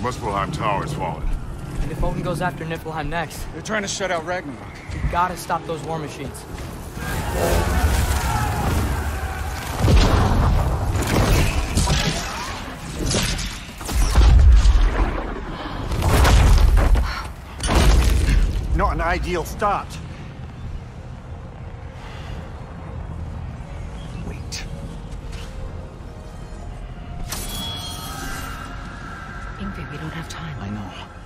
Muspelheim Tower's fallen. And if Odin goes after Niflheim next, They're trying to shut out Ragnarok. we gotta stop those war machines. Not an ideal start. Wait. Ingrid, we don't have time. I know.